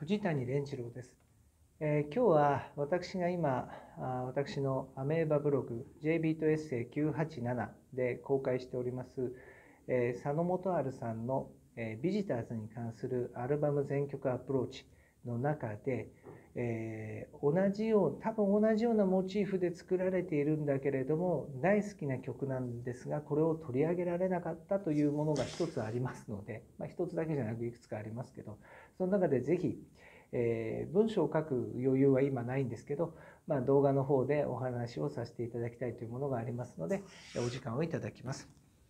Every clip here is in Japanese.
藤谷蓮次郎です。今日は私が今、私のアメーバブログ J ビートエッセイ987で公開しております、佐野元春さんの、ビジターズに関するアルバム全曲アプローチの中で、多分同じようなモチーフで作られているんだけれども、大好きな曲なんですが、これを取り上げられなかったというものが一つありますので、一つだけじゃなくいくつかありますけど、その中でぜひ、文章を書く余裕は今ないんですけど、動画の方でお話をさせていただきたいというものがありますので、お時間をいただきます。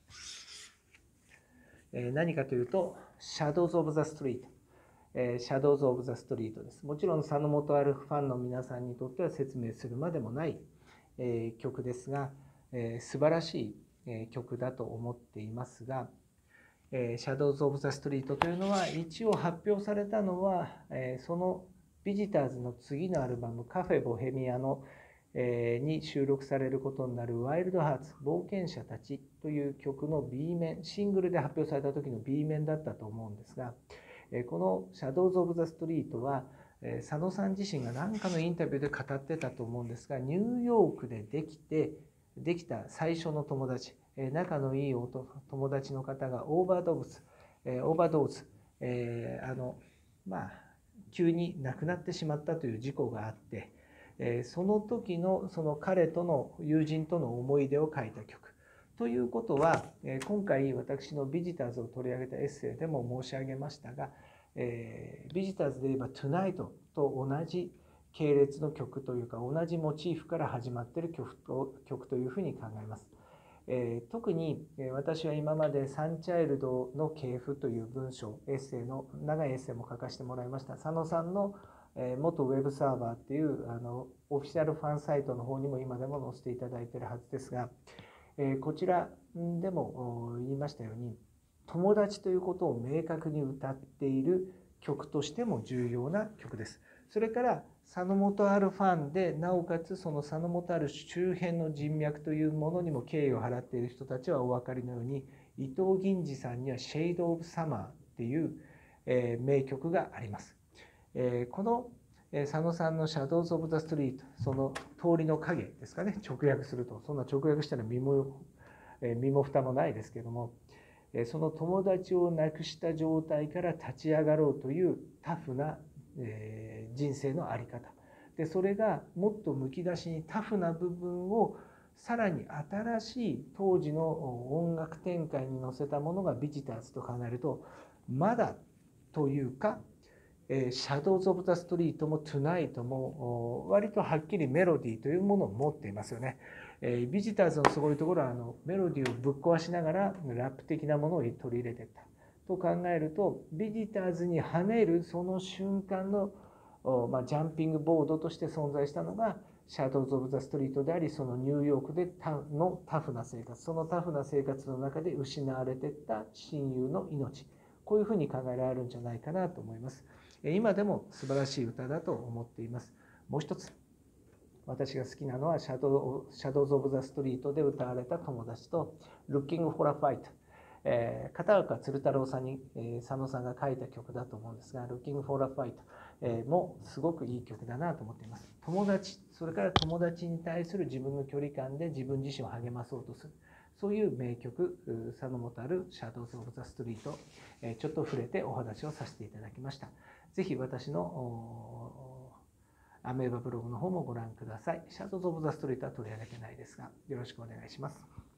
何かというと、Shadows of the Street。Shadows of the Street です。もちろん佐野元春ファンの皆さんにとっては説明するまでもない、曲ですが、素晴らしい、曲だと思っていますが、Shadows of the Street というのは一応発表されたのは、そのビジターズの次のアルバムカフェボヘミアの、に収録されることになるワイルドハーツ冒険者たちという曲の B 面、シングルで発表された時の B 面だったと思うんですが、この Shadows of the Street は佐野さん自身が何かのインタビューで語ってたと思うんですが、ニューヨークでできた最初の友達、仲のいい友達の方がオーバードーズ、急に亡くなってしまったという事故があって、その時のその彼との友人との思い出を書いた曲ということは、今回私のビジターズを取り上げたエッセイでも申し上げましたが、ビジターズで言えば Tonight と同じ系列の曲というか同じモチーフから始まっている曲というふうに考えます。特に私は今までサンチャイルドの系譜という文章、長いエッセイも書かせてもらいました。佐野さんの元ウェブサーバーっていうオフィシャルファンサイトの方にも今でも載せていただいているはずですが、こちらでも言いましたように、友達ということを明確に歌っている曲としても重要な曲です。それから佐野元春ファンで、なおかつその佐野元春周辺の人脈というものにも敬意を払っている人たちはお分かりのように、伊藤銀次さんには「シェイド・オブ・サマー」っていう、名曲があります。この佐野さんの「Shadows of the Street」、その通りの影ですかね、直訳すると。そんな直訳したら身も蓋もないですけども、その友達を亡くした状態から立ち上がろうというタフな人生の在り方で、それがもっとむき出しにタフな部分をさらに新しい当時の音楽展開に乗せたものがビジターズと考えると、まだというかShadows of the Street も Tonight も割とはっきりメロディーというものを持っていますよね。ビジターズのすごいところはメロディーをぶっ壊しながらラップ的なものを取り入れていったと考えると、ビジターズに跳ねるその瞬間のジャンピングボードとして存在したのがShadows of the Street であり、そのニューヨークでのタフな生活、そのタフな生活の中で失われていった親友の命、こういうふうに考えられるんじゃないかなと思います。今でも素晴らしい歌だと思っています。もう一つ、私が好きなのはShadows of the Street で歌われた友達と Looking for a Fight、片岡鶴太郎さんに、佐野さんが書いた曲だと思うんですが、Looking for a Fight、もすごくいい曲だなと思っています。友達、それから友達に対する自分の距離感で自分自身を励まそうとする、そういう名曲、佐野元春 Shadows of the Street、ちょっと触れてお話をさせていただきました。ぜひ私のアメーバブログの方もご覧ください。Shadows of the Street は取り上げてないですが、よろしくお願いします。